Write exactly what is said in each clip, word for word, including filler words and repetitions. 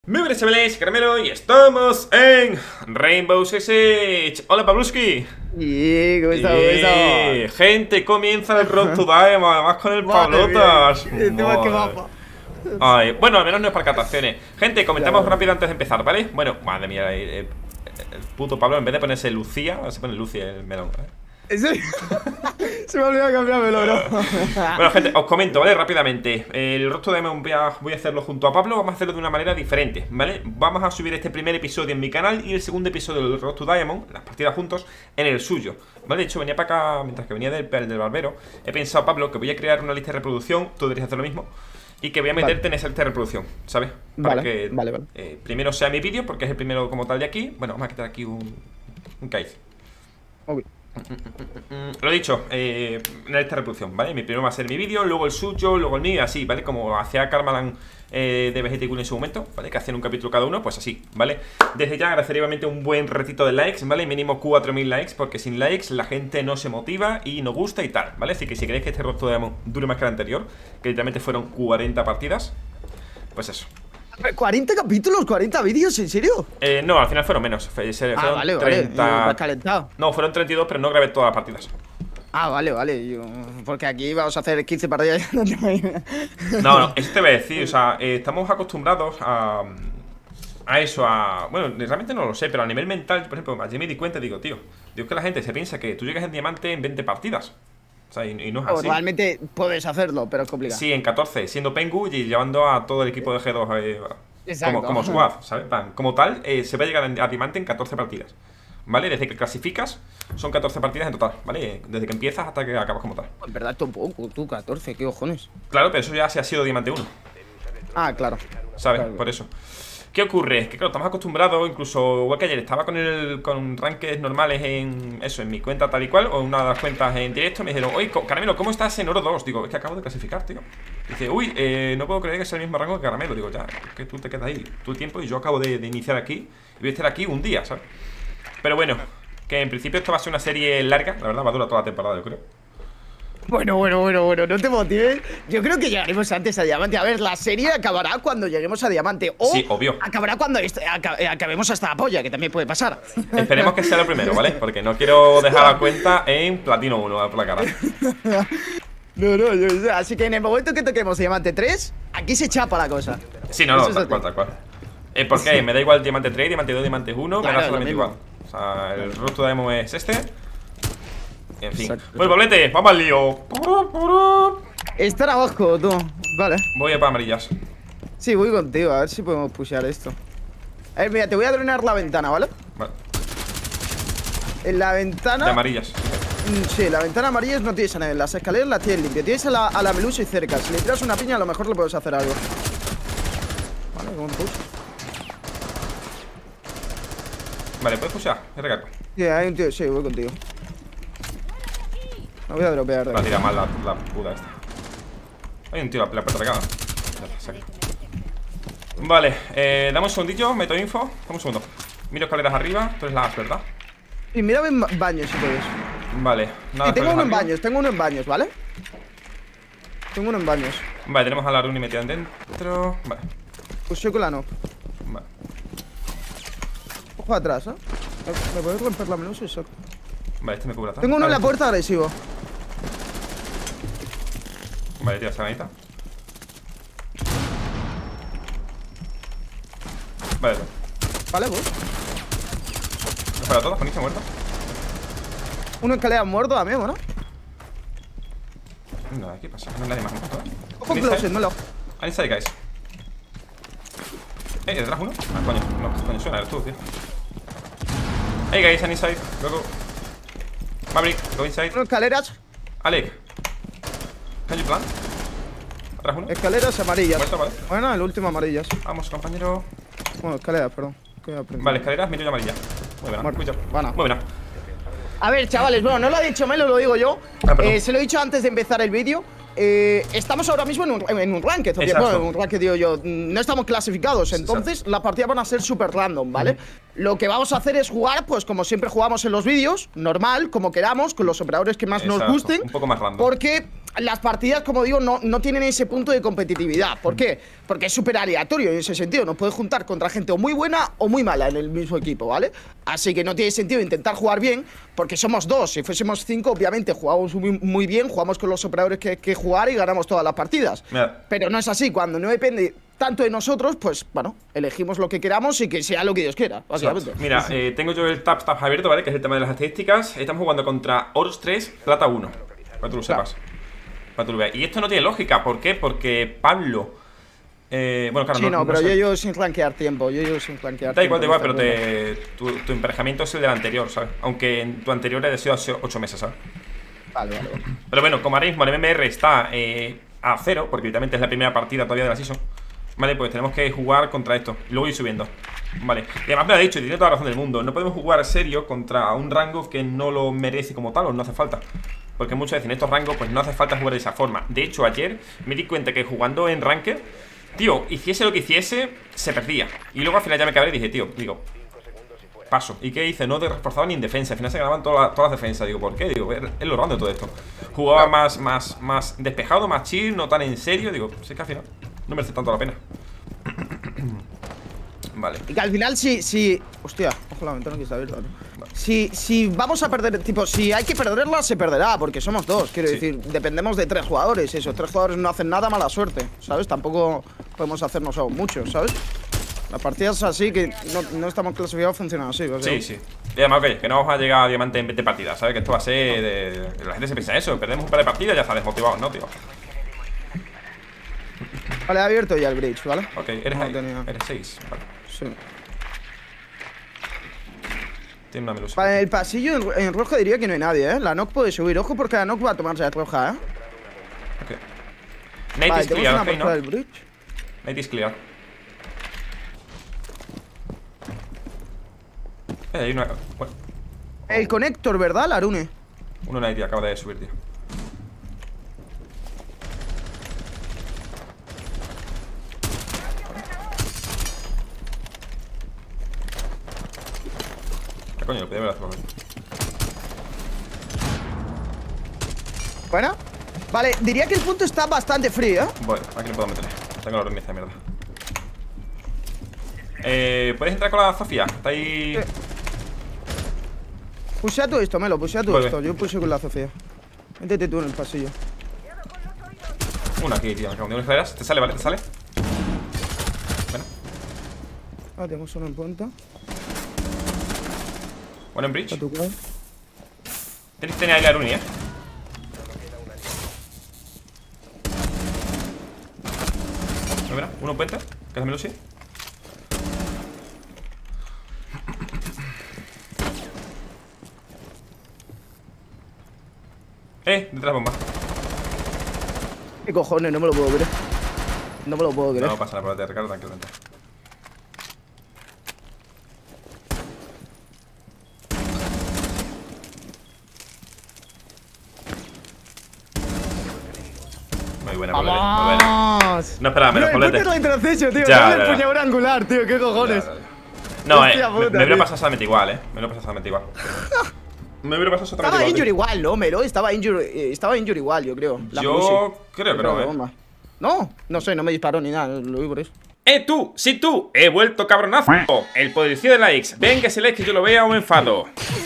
Muy buenas chavales, Caramelo, y estamos en Rainbow Six Siege. Hola Pabluski. Y ¿cómo está? ¿Cómo está? Gente, comienza el Road to Diamond, además con el Pablotas. Ay, bueno, al menos no es para captaciones. Gente, comentamos claro. rápido antes de empezar, ¿vale? Bueno, madre mía, el, el, el puto Pablo, en vez de ponerse Lucía, se pone Lucia el melón, ¿eh? ¿En serio? Se me ha olvidado cambiármelo, bro. Bueno, gente, os comento, ¿vale? Rápidamente. El Road to Diamond voy a, voy a hacerlo junto a Pablo. Vamos a hacerlo de una manera diferente, ¿vale? Vamos a subir este primer episodio en mi canal y el segundo episodio del Road to Diamond, las partidas juntos, en el suyo, ¿vale? De hecho, venía para acá, mientras que venía del, del barbero. He pensado, Pablo, que voy a crear una lista de reproducción. Tú deberías hacer lo mismo. Y que voy a meterte vale. en esa lista de reproducción, ¿sabes? Para vale, que vale, vale. Eh, primero sea mi vídeo, porque es el primero como tal de aquí. Bueno, vamos a quitar aquí un, un caiz. Ok. Lo he dicho, eh, en esta reproducción, ¿vale? Mi primero va a ser mi vídeo, luego el suyo, luego el mío, así, ¿vale? Como hacía Karmaland eh, de Vegeta y Cool en su momento, ¿vale? Que hacían un capítulo cada uno, pues así, ¿vale? Desde ya agradecería obviamente un buen retito de likes, ¿vale? Mínimo cuatro mil likes, porque sin likes la gente no se motiva y no gusta y tal, ¿vale? Así que si queréis que este Road to Diamond dure más que el anterior, que literalmente fueron cuarenta partidas, pues eso. ¿cuarenta capítulos? ¿cuarenta vídeos? ¿En serio? Eh, no, al final fueron menos. Fueron ah, vale, treinta... vale. calentado. No, fueron treinta y dos, pero no grabé todas las partidas. Ah, vale, vale. Yo... Porque aquí vamos a hacer quince partidas. No, no, eso te voy a decir. O sea, eh, estamos acostumbrados a... A eso, a... Bueno, realmente no lo sé, pero a nivel mental, por ejemplo, ayer me di cuenta y digo, tío, digo que la gente se piensa que tú llegas en diamante en veinte partidas. O sea, y, y no es así. Realmente puedes hacerlo, pero es complicado. Sí, en catorce, siendo Pengu y llevando a todo el equipo de G dos eh, como, como squad, ¿sabes? Como tal, eh, se va a llegar a diamante en catorce partidas, ¿vale? Desde que clasificas, son catorce partidas en total, ¿vale? Desde que empiezas hasta que acabas como tal. En verdad, tampoco, tú, catorce, ¿qué cojones? Claro, pero eso ya se ha sido diamante uno. Ah, claro. ¿Sabes? Claro. Por eso. ¿Qué ocurre? Que claro, estamos acostumbrados, incluso igual que ayer, estaba con el con ranques normales en eso, en mi cuenta tal y cual, o en una de las cuentas en directo, me dijeron, oye, Caramelo, ¿cómo estás en oro dos? Digo, es que acabo de clasificar, tío. Dice, uy, eh, no puedo creer que sea el mismo rango que Caramelo. Digo, ya, es que tú te quedas ahí todo el tiempo y yo acabo de, de iniciar aquí y voy a estar aquí un día, ¿sabes? Pero bueno, que en principio esto va a ser una serie larga, la verdad, va a durar toda la temporada, yo creo. Bueno, bueno, bueno, bueno, no te motives. Yo creo que llegaremos antes a Diamante. A ver, la serie acabará cuando lleguemos a Diamante. O sí, obvio. acabará cuando aca acabemos hasta la polla, que también puede pasar. Esperemos que sea lo primero, ¿vale? Porque no quiero dejar la cuenta en platino uno por la cara. No, no, yo, así que en el momento que toquemos Diamante tres, aquí se chapa la cosa. Sí, no, no, tal cual, tal cual. Eh, porque me da igual Diamante tres, Diamante dos, Diamante uno, claro, me da solamente igual. O sea, el Road to Diamond es este. En fin. Exacto. Pues Pablete, vamos al lío. Estar abajo, tú. Vale. Voy a para amarillas. Sí, voy contigo, a ver si podemos pushear esto. A ver, mira, te voy a drenar la ventana, ¿vale? Vale. En la ventana. De amarillas. Sí, la ventana amarillas no tienes a nadie. Las escaleras las tienes limpias. Tienes a la, a la Melusa y cerca. Si le tiras una piña, a lo mejor le puedes hacer algo. Vale, como un push. Vale, puedes pushear. Me recargo. Sí, hay un tío. Sí, voy contigo. No voy a dropear. Va a tirar mal la, la puta esta. Hay un tío, la, la puerta pegada. Vale, eh, dame un segundillo, meto info. Dame un segundo. Miro escaleras arriba. Tú eres la as, ¿verdad? Y mira en baños si puedes. Vale, nada. Y tengo uno en baños, tengo uno en baños, ¿vale? Tengo uno en baños. Vale, tenemos a la Runi metida dentro. Vale. Pues yo con la no. Vale. Ojo atrás, ¿eh? Me puedes romper la menusa y saco. Vale, este me cubre atrás. Tengo uno vale, en la puerta agresivo. Vale, tira esa ganita. Vale, vale, vos. ¿Los para todos? ¿Con muerto? Uno en escalera muerto también, ¿no? No, ¿qué pasa? No hay nadie más muerto, ¿eh? Ojo closet, no lo. Ahí está, guys. Eh, detrás uno. Ah, coño, no, coño, suena, eres tú, tío. Hey guys, I'm inside. Go, go. Maverick, go inside. Uno escaleras. Alec. Can you plan? Atrás uno. Escaleras amarillas. Muerto, vale. Bueno, el último amarillas. Vamos, compañero. Bueno, escaleras, perdón. Vale, escaleras, medio y amarilla. Muy buena. Muerto. Bueno. Muy buena. A ver, chavales, bueno, no lo ha dicho Melo, lo digo yo. Ah, eh, se lo he dicho antes de empezar el vídeo. Eh, estamos ahora mismo en un, en un ranked. Bueno, en un ranked, digo yo. No estamos clasificados. Entonces, exacto, las partidas van a ser súper random, ¿vale? Uh-huh. Lo que vamos a hacer es jugar, pues como siempre jugamos en los vídeos, normal, como queramos, con los operadores que más exacto, nos gusten. Un poco más random. Porque las partidas, como digo, no, no tienen ese punto de competitividad. ¿Por qué? Porque es súper aleatorio en ese sentido. Nos puedes juntar contra gente o muy buena o muy mala en el mismo equipo, ¿vale? Así que no tiene sentido intentar jugar bien, porque somos dos. Si fuésemos cinco, obviamente jugamos muy, muy bien, jugamos con los operadores que, que jugar y ganamos todas las partidas. Mira. Pero no es así. Cuando no depende tanto de nosotros, pues, bueno, elegimos lo que queramos y que sea lo que Dios quiera, básicamente. Mira, eh, tengo yo el Tap Tap abierto, ¿vale? Que es el tema de las estadísticas. Estamos jugando contra Oros tres, Plata uno. Para que tú lo sepas. Para que tú lo veas. Y esto no tiene lógica. ¿Por qué? Porque Pablo... Eh, bueno, claro, sí, no, no pero no sé. yo llevo sin rankear tiempo. Yo llevo sin rankear Da igual, da tiempo. igual, pero te, tu, tu emparejamiento es el del anterior, ¿sabes? Aunque en tu anterior haya sido hace ocho meses, ¿sabes? Vale, vale, vale. Pero bueno, como ahora mismo el M M R está eh, a cero, porque literalmente es la primera partida todavía de la season. Vale, pues tenemos que jugar contra esto y luego ir subiendo. Vale, y además me lo ha dicho y tiene toda la razón del mundo. No podemos jugar serio contra un rango que no lo merece como tal o no hace falta. Porque muchas veces en estos rangos pues no hace falta jugar de esa forma. De hecho, ayer me di cuenta que jugando en Ranked, tío, hiciese lo que hiciese, se perdía. Y luego al final ya me cabré y dije, tío, digo, paso. ¿Y qué hice? No te reforzaba ni en defensa. Al final se ganaban todas, todas las defensas. Digo, ¿por qué? Digo, es lo raro de todo esto. Jugaba más, más, más despejado, más chill, no tan en serio. Digo, sé que al final no merece tanto la pena. Vale. Y que al final si, si... Hostia, ojo la ventana que está abierta, ¿no? Vale. Si, si vamos a perder, tipo, si hay que perderla, se perderá, porque somos dos. Quiero sí. decir, dependemos de tres jugadores. Esos tres jugadores no hacen nada, mala suerte, ¿sabes? Tampoco podemos hacernos aún mucho, ¿sabes? Las partidas así, que no, no estamos clasificados, funcionan así, ¿sabes? Sí, sí. Y además, ok, que no vamos a llegar a diamante en veinte partidas, ¿sabes? Que esto va a ser de... La gente se piensa eso, perdemos un par de partidas y ya está desmotivado, ¿no, tío? Vale, he abierto ya el bridge, ¿vale? Ok, eres no ahí, tenía... eres seis, vale. Sí. Tiene una melusa. Vale, en el pasillo en, en rojo diría que no hay nadie, ¿eh? La Nock puede subir, ojo porque la Nock va a tomarse la roja, ¿eh? Ok. Nate vale, is clear, ok, ¿no? Del bridge. Nate is clear. Eh, hay una... Bueno. El conector, ¿verdad, Larune? Uno Nate acaba de subir, tío. ¿Qué coño? Lo podía haber hecho. Bueno. Vale, diría que el punto está bastante frío, ¿eh? Bueno, aquí lo puedo meter. Tengo la hornilla de mierda. Eh, ¿puedes entrar con la Sofía? Está ahí... Sí. Pusea tú esto, Melo, pusea tú Vuelve. esto. Yo puse con la Sofía. Métete tú en el pasillo. Una aquí, tío. Me cago en Dios, escaleras. Te sale, ¿vale? Te sale. Bueno. Ah, tenemos uno en punta. Bueno, en bridge. A tu cuadro. Tienes que tener ahí la Runi, eh. No, mira, uno puente. Que hacemelo sí. Eh, detrás de la bomba. ¿Qué cojones? No me lo puedo creer. No me lo puedo creer. No pasa nada, te recargo tranquilamente. Muy buena, muy buena, muy buena. No esperaba menos, Bro, Polete. la introceso, tío. Ya, No ya, el ya. puñador angular, tío. ¿Qué cojones? Ya, ya, ya. No, eh, Hostia me, puta, me hubiera tío. pasado exactamente igual, eh. Me hubiera pasado exactamente igual. Me hubiera pasado exactamente Estaba igual. injury tío. igual, ¿no, Melo? Estaba injury, eh, estaba injury igual, yo creo. La Yo Melusi. creo que no, de eh. bomba. No, no sé, no me disparó ni nada. Lo vi por eso. ¡Eh, tú! ¡Sí, tú! ¡He vuelto cabronazo! El policía de likes. Venga, ese like que yo lo vea o me enfado.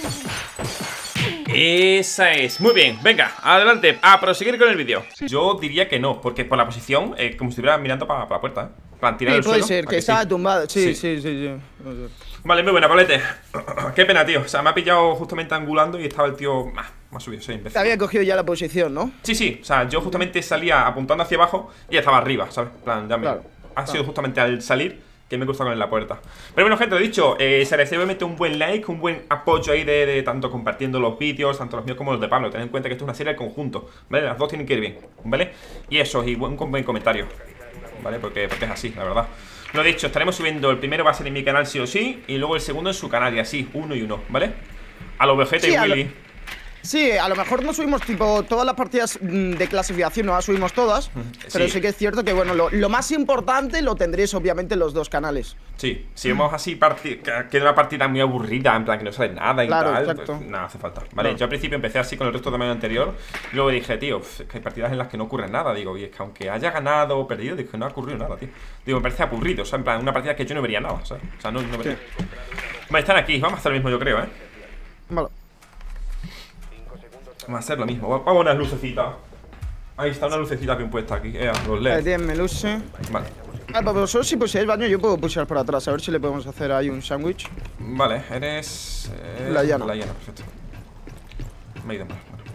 Esa es. Muy bien, venga, adelante, a proseguir con el vídeo. Yo diría que no, porque por la posición, eh, como si estuviera mirando para pa la puerta, ¿eh? Para tirar Sí, el puede suelo, ser, ¿a que sí? estaba tumbado. Sí, Sí. sí, sí, sí. No sé. Vale, muy buena, Paulete. Qué pena, tío. O sea, me ha pillado justamente angulando y estaba el tío... Ah, me ha subido, soy Te imbécil. había cogido ya la posición, ¿no? Sí, sí, o sea, yo justamente salía apuntando hacia abajo y ya estaba arriba, ¿sabes? En plan, ya me... Claro, ha claro. sido justamente al salir que me he cruzado con él en la puerta. Pero bueno, gente, lo dicho, eh, se agradece obviamente un buen like, un buen apoyo ahí de, de tanto compartiendo los vídeos, tanto los míos como los de Pablo. Tened en cuenta que esto es una serie al conjunto, ¿vale? Las dos tienen que ir bien, ¿vale? Y eso, y buen, un buen comentario, ¿vale? Porque, porque es así, la verdad. Lo dicho, estaremos subiendo, el primero va a ser en mi canal sí o sí, y luego el segundo en su canal, y así, uno y uno, ¿vale? A los Vegeta Sí, y a lo- Willy. Sí, a lo mejor no subimos tipo todas las partidas de clasificación, no las subimos todas, sí. Pero sí que es cierto que bueno, lo, lo más importante lo tendréis obviamente en los dos canales. Sí, si vemos así que queda una partida muy aburrida, en plan que no sale nada y claro, tal, exacto. pues nada, hace falta. Vale, claro. Yo al principio empecé así con el resto de medio anterior, y luego dije, tío, es que hay partidas en las que no ocurre nada, digo, y es que aunque haya ganado o perdido, digo que no ha ocurrido nada, tío. Digo, me parece aburrido, o sea, en plan, una partida que yo no vería nada, ¿sabes? O sea, no, no vería. Sí. Vale, están aquí, vamos a hacer lo mismo yo creo, ¿eh? Vale. Vamos a hacer lo mismo, vamos a unas lucecitas. Ahí está una lucecita bien puesta aquí, eh, los L E D. Ahí tienen luce. Vale. Ah, pues vosotros si pusierais baño, yo puedo pushear por atrás, a ver si le podemos hacer ahí un sándwich. Vale, eres... Eh, la llana. La llana, perfecto. Me he ido mal, bueno.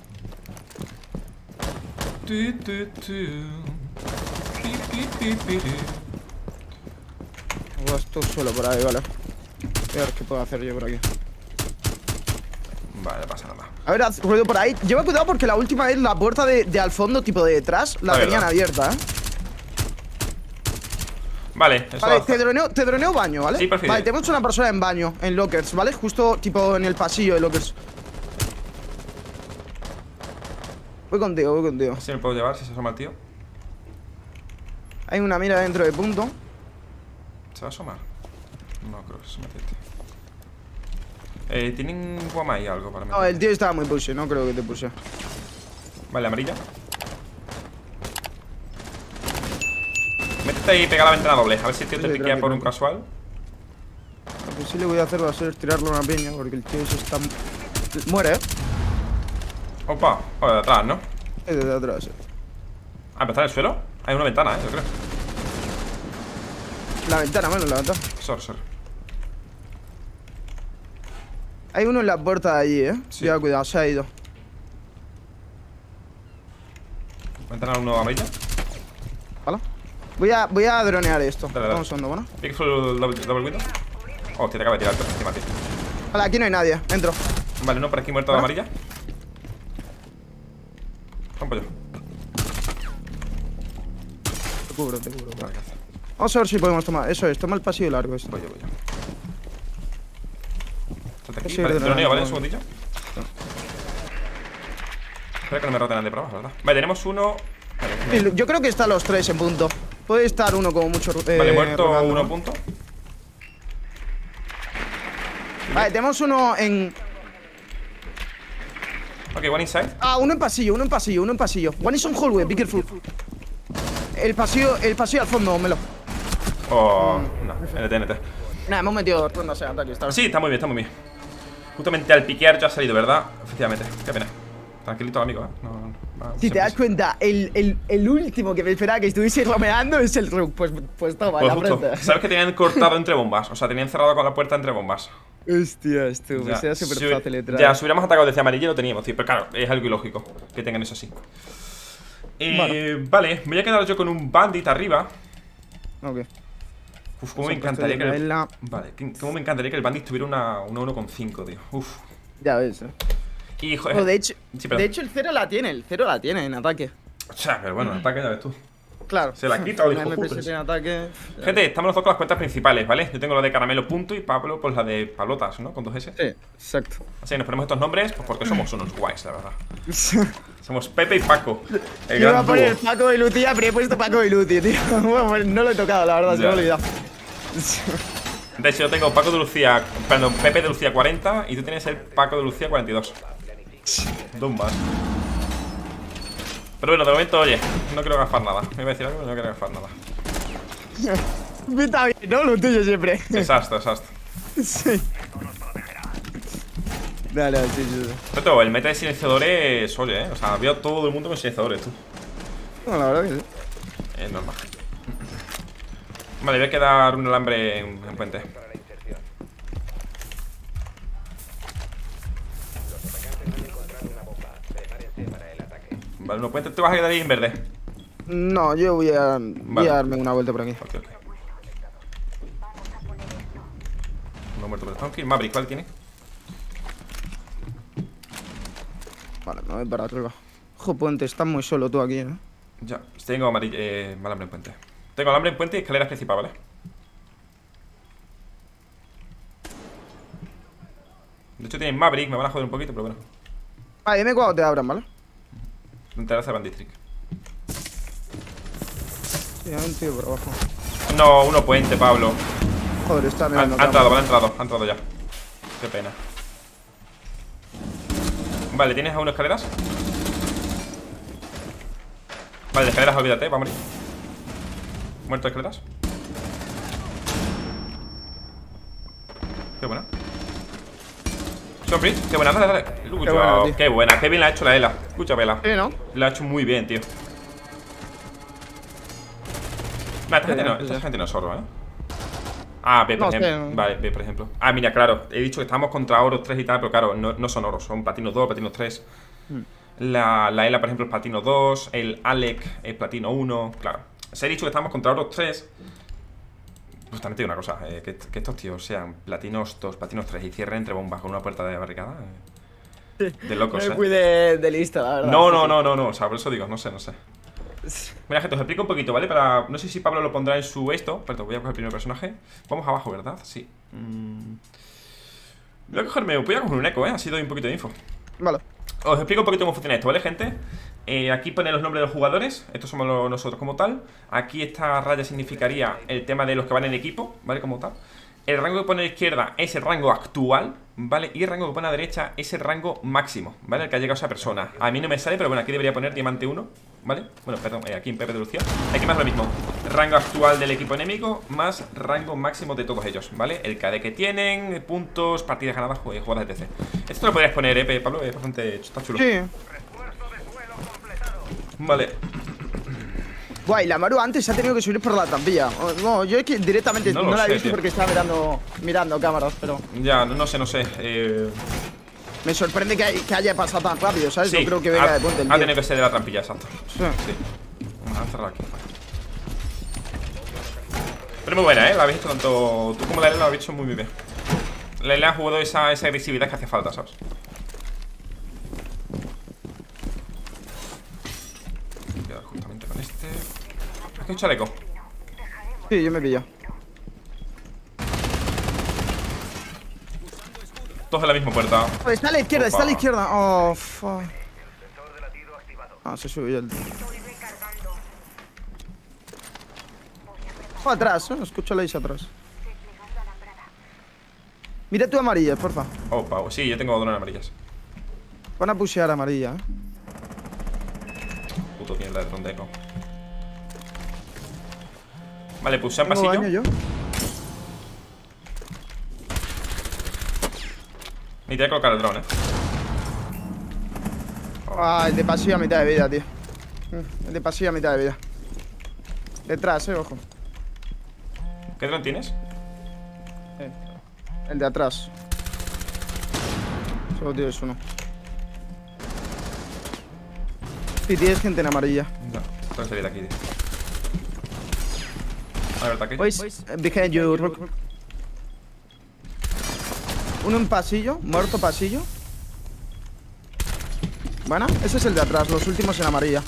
Vas tú solo por ahí, vale. A ver qué puedo hacer yo por aquí. Vale, no pasa nada. A ver, haz ruido por ahí. Lleva cuidado porque la última vez la puerta de, de al fondo, tipo de detrás, la, la tenían abierta, ¿eh? Vale, eso Vale, te droneo, te droneo baño, ¿vale? Sí, perfecto. Vale, tenemos una persona en baño, en lockers, ¿vale? Justo tipo en el pasillo de lockers. Voy contigo, voy contigo. Así me puedo llevar si se asoma el tío. Hay una mira dentro de punto. ¿Se va a asomar? No creo que se mete este. Eh, ¿tienen guama y algo para meter? No, el tío estaba muy pushy, no creo que te pushe. Vale, amarilla. Métete ahí y pega la ventana doble. A ver si el tío Sí, te sí, piquea tranqui, por un tranqui. casual. Lo que sí le voy a hacer va a ser tirarle una piña, porque el tío se está... Muere, ¿eh? Opa, o de atrás, ¿no? Es desde atrás, eh. Ah, pero está en el suelo. Hay una ventana, eh, yo creo. La ventana, menos la ventana. Sor, sor. Hay uno en la puerta de allí, eh. Sí. Ya, cuidado, se ha ido. Ventana uno amarilla. ¿Vale? Voy a, voy a dronear esto. Dale, dale. Vamos segundo, bueno. Pick full double, double window. Oh, te acaba de tirar el encima, tío. Vale, aquí no hay nadie. Entro. Vale, uno por aquí muerto de ¿Vale? amarilla. Rompo yo. Te cubro, te cubro. Vale, Vale. gracias. Vamos a ver si podemos tomar. Eso es, toma el pasillo largo este. Voy yo, voy yo. Salte aquí. Sí, Vale, perdona, droneo, ¿vale? no. Un segundillo. Espera que no me roten de pruebas, ¿verdad? Vale, tenemos uno. Vale, Sí, yo creo que están los tres en punto. Puede estar uno como mucho. Eh, vale muerto rodando, uno ¿no? punto. Vale, tenemos uno en. Ok, one inside. Ah, uno en pasillo, uno en pasillo, uno en pasillo. One is on hallway, be careful. El pasillo, el pasillo al fondo, Melo. Oh, no, N T, N T. Nada, hemos metido rondas en ataque. Está Sí, está muy bien, está muy bien. Justamente al piquear ya ha salido, ¿verdad? Efectivamente, qué pena. Tranquilito, amigo, ¿eh? No, no, no, Si te das cuenta, el, el, el último que me esperaba que estuviese romeando es el Rook. Pues, pues toma, Pues la justo. frente. Sabes que tenían cortado entre bombas. O sea, tenían cerrado con la puerta entre bombas. Hostias, tú, pues era súper si, fácil entrar. Ya, si hubiéramos atacado desde amarillo lo teníamos, tío. Pero claro, es algo ilógico que tengan eso así. Eh, Bueno. Vale, me voy a quedar yo con un bandit arriba. Ok. Uf, cómo me Son encantaría que puestos de el... la- Vale, que- cómo me encantaría que el bandit tuviera una, una uno coma cinco, tío. Uf. Ya ves, eh. Y joder. Oh, de, hecho, Sí, pero- de hecho, el cero la tiene, el cero la tiene en ataque. O sea, pero bueno, ataque ya ves tú. Claro. Se la quita o Una hijo M P puta. siete en ataque. Gente, estamos nosotros con las cuentas principales, ¿vale? Yo tengo la de Caramelo Punto y Pablo, pues la de Pablotas, ¿no? Con dos S. Sí, exacto. Así que nos ponemos estos nombres, pues porque somos unos guays, la verdad. Somos Pepe y Paco. El Yo iba gran a poner dúo. Paco de Lucía, pero he puesto Paco de Lucía, tío. Bueno, pues no lo he tocado, la verdad, se me Ya. ha olvidado. De hecho, yo tengo Paco de Lucía, perdón, Pepe de Lucía cuarenta y tú tienes el Paco de Lucía cuarenta y dos. Dos más. Pero bueno, de momento, oye, no quiero gastar nada. Me iba a decir algo, pero no quiero gastar nada. Está bien, ¿no? Lo tuyo siempre. Desastre, desastre. Sí. Dale, sí, sí, sí. Pero el meta de silenciadores, oye, ¿eh? O sea, veo a todo el mundo con silenciadores, tú. No, la verdad que sí. Es normal. Vale, voy a quedar un alambre en, en puente. Vale, uno puente, te vas a quedar ahí en verde. No, yo voy a, voy Vale. a darme una vuelta por aquí. Ok, ok. Uno muerto por el Tonky. Maverick, ¿cuál tiene? Vale, me voy para arriba. Ojo, puente, estás muy solo tú aquí, ¿eh? Ya, tengo amarillo, eh, alambre en puente. Tengo alambre en puente y escaleras principal, ¿vale? De hecho tienen Maverick, me van a joder un poquito, pero bueno. Vale, dime cuando te abran, ¿vale? En terraza de Bandistrict. Sí, hay un tío por abajo. No, uno puente, Pablo. Joder, está Ha, mirando. ha entrado, vale, ha entrado, ha entrado ya. Qué pena. Vale, ¿tienes aún escaleras? Vale, de escaleras, olvídate, va a morir. ¿Muerto de escaleras? Qué buena. Son qué buena, dale, dale. Lucho, qué, buena, qué buena, qué bien la ha hecho la Ela. Escucha, Vela. Sí, ¿no? La ha hecho muy bien, tío. Nah, esta, gente no, esta gente no es oro, ¿eh? Ah, B, por no, ejemplo. Sí. Vale, B, por ejemplo. Ah, mira, claro, he dicho que estamos contra oros tres y tal, pero claro, no, no son oros, son platinos dos, platinos tres. Hmm. La, la Ela, por ejemplo, es platino dos. El Alec es platino uno. Claro. Se ha dicho que estamos contra oros tres. Pues también te digo una cosa, eh, que, que estos tíos sean platinos dos, platinos tres y cierren entre bombas con una puerta de barricada. Eh, de locos, Me eh. fui de, de lista, la verdad. No, no, no, no, no. O sea, por eso digo, no sé, no sé. Mira, gente, os explico un poquito, ¿vale? Para. No sé si Pablo lo pondrá en su esto. Perdón, voy a coger el primer personaje. Vamos abajo, ¿verdad? Sí. Mm. Voy a cogerme. Voy a coger un eco, ¿eh? Ha sido un poquito de info. Vale. Os explico un poquito cómo funciona esto, ¿vale, gente? Eh, aquí pone los nombres de los jugadores. Estos somos los, nosotros como tal. Aquí esta raya significaría el tema de los que van en equipo, ¿vale? Como tal. El rango que pone a la izquierda es el rango actual, ¿vale? Y el rango que pone a la derecha es el rango máximo, ¿vale? El que ha llegado esa persona. A mí no me sale, pero bueno, aquí debería poner diamante uno, ¿vale? Bueno, perdón, eh, aquí en Pepe de Lucía. Aquí más lo mismo. Rango actual del equipo enemigo más rango máximo de todos ellos, ¿vale? El K D que tienen, puntos, partidas ganadas, jugadas, etcétera. Esto lo podrías poner, ¿eh, Pablo? Es bastante... Está chulo. Sí. Vale. Guay, la Maru antes se ha tenido que subir por la trampilla. No, yo es que directamente no, no la he visto tío. porque estaba mirando mirando cámaras, pero... Ya, no, no sé, no sé. Eh... Me sorprende que, hay, que haya pasado tan rápido, ¿sabes? Sí, yo creo que venga ha, de puente el Ha tío. tenido que ser de la trampilla, exacto. Sí. Sí. Vamos a cerrar aquí. Pero muy buena, ¿eh? La habéis hecho tanto... Tú como la Lela la habéis hecho muy, muy bien. La Lela ha jugado esa, esa agresividad que hace falta, ¿sabes? Voy a quedar justamente con este... ¿Has hecho chaleco? Sí, yo me pillo. Todos en la misma puerta. Oh, está a la izquierda, Opa. está a la izquierda. Oh, fuck. Ah, se subió el... Oh, atrás, ¿eh? Escucho la isla atrás. Mira tu amarilla, porfa. Opa, sí, yo tengo drones amarillas. Van a pushear amarilla, ¿eh? Puto mierda de trondeco. Vale, puse en Tengo pasillo. baño yo. Ni te voy a colocar el drone, eh. Ah, el de pasillo a mitad de vida, tío. El de pasillo a mitad de vida. Detrás, eh, ojo. ¿Qué drone tienes? Eh, el de atrás. Solo tienes uno. Sí, tienes gente en amarilla. No, tengo que salir de aquí, tío. A ver, ataque. Boys, behind you, Rook. Uno en pasillo, muerto pasillo. Bueno, ese es el de atrás, los últimos en amarilla.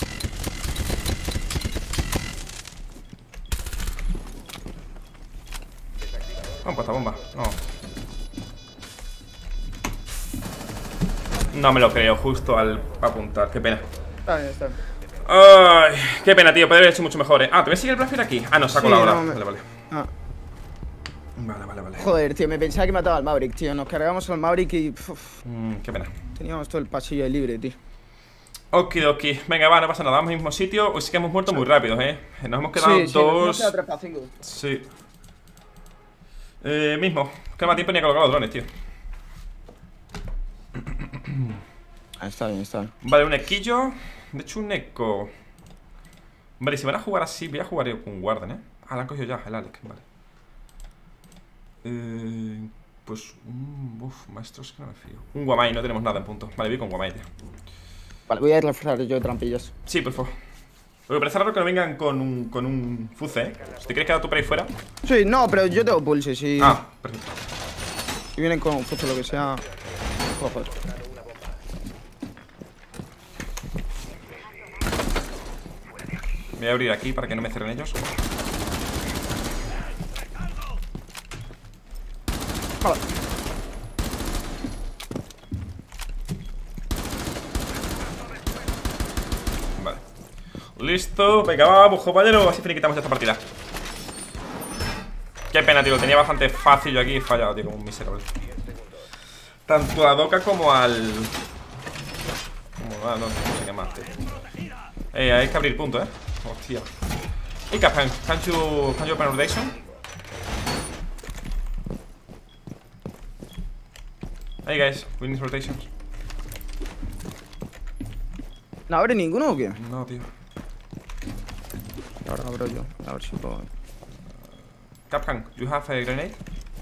Vamos, puesta bomba. No. No me lo creo, justo al apuntar. Qué pena. Está bien, está bien. Ay, qué pena, tío. Podría haber hecho mucho mejor, eh. Ah, ¿te voy a seguir el Blaster aquí? Ah, no, saco Sí, la hora. no, me... Vale, vale. Ah. Vale, vale, vale. Joder, tío, me pensaba que mataba al Maverick, tío. Nos cargamos al Maverick y... Uf, mm, qué pena. teníamos todo el pasillo ahí libre, tío. Okidoki. Venga, va, no pasa nada. Vamos al mismo sitio. Hoy sí que hemos muerto muy rápido, eh. Nos hemos quedado sí, sí, dos. Nos queda tres para cinco. Sí. Eh, mismo. Que más tiempo ni he colocado los drones, tío. Ah, está bien, está bien. Vale, un equillo. De hecho, un eco. Vale, si van a jugar así, voy a jugar yo con Warden, eh. Ah, la han cogido ya, el Alec, vale. Eh, pues, um, uff, maestros que no me fío. Un Guamai, no tenemos nada en punto. Vale, voy con Guamai, tío. Vale, voy a reforzar yo de trampillas. Sí, por favor. Lo que parece raro que no vengan con un, con un Fuce, ¿eh? Si te quieres quedar tú por ahí fuera. Sí, no, pero yo tengo pulse, sí. Ah, perfecto. Si vienen con un Fuce, lo que sea. Joder. Voy a abrir aquí para que no me cierren ellos. Vale. Listo, venga, vamos, compañero. Así finiquitamos esta partida. Qué pena, tío, lo tenía bastante fácil yo aquí. He fallado, tío, como un miserable. Tanto a Doka como al... Como... Ah, no, no sé qué más, tío. Eh, hay que abrir punto, eh. Hostia. Hey, Captain, can't you, can you open rotation? Hey, guys, we need rotation. ¿No abre ninguno o qué? No, tío. Ahora abro yo, a ver si puedo. Capcan, you have a grenade?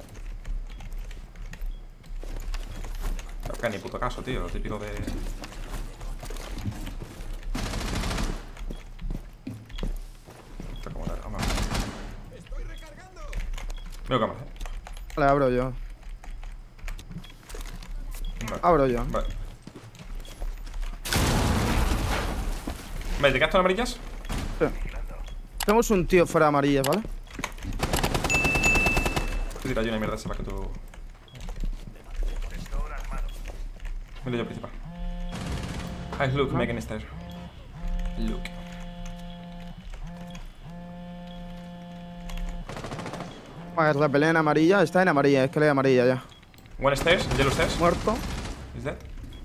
Capcan, ni puto caso, tío, lo típico de... Esto como la... Vamos. Estoy recargando. Veo cámara. Vale, abro yo. Vale. Abro yo. Vale. Vale, ¿te quedas con amarillas? Sí. Tenemos un tío fuera de amarillas, ¿vale? Tira yo una mierda esa para que tú... Mira yo principal. Hi, Luke, ¿No? Megan Esther. Luke. Vale, repelé en amarilla. Está en amarilla, es que le de amarilla ya. One stairs, yellow stairs. Muerto. Is that?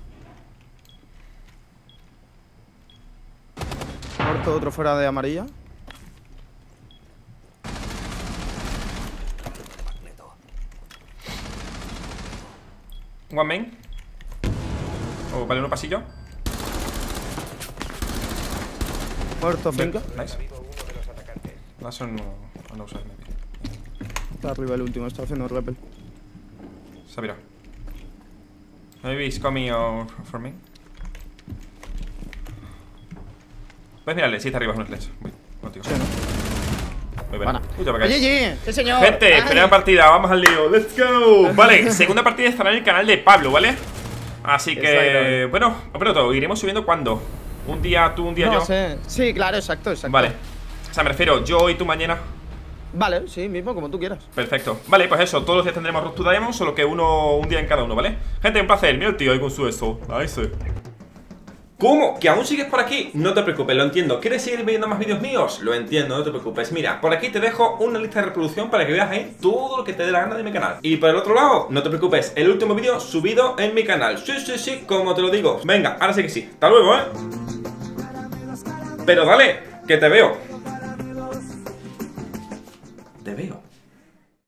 Muerto otro fuera de amarilla. One main. Oh, vale, uno pasillo. Muerto, finca. Nice. Last one on outside, maybe. Está arriba el último, está haciendo repel. Se ha virado. Maybe it's coming or for me. Puedes mirarle, sí, está arriba, es un flash. Muy contigo. Sí, ¿no? Muy bien. Bueno. Uy, ya me caí. G G, sí señor. Gente, Ay. primera partida, vamos al lío, let's go. Vale, segunda partida estará en el canal de Pablo, ¿vale? Así que, bueno, pero todo, iremos subiendo cuando. Un día tú, un día No yo. sé. Sí, claro, exacto, exacto. Vale. O sea, me refiero, yo y tú mañana. Vale, sí, mismo, como tú quieras. Perfecto. Vale, pues eso, todos los días tendremos Road to Diamond, solo que uno, un día en cada uno, ¿vale? Gente, un placer, mira el tío ahí con su eso. Nice. ¿Cómo? ¿Que aún sigues por aquí? No te preocupes, lo entiendo. ¿Quieres seguir viendo más vídeos míos? Lo entiendo, no te preocupes. Mira, por aquí te dejo una lista de reproducción para que veas ahí todo lo que te dé la gana de mi canal. Y por el otro lado, no te preocupes, el último vídeo subido en mi canal. Sí, sí, sí, como te lo digo. Venga, ahora sí que sí. Hasta luego, ¿eh? Pero dale, que te veo. Te veo.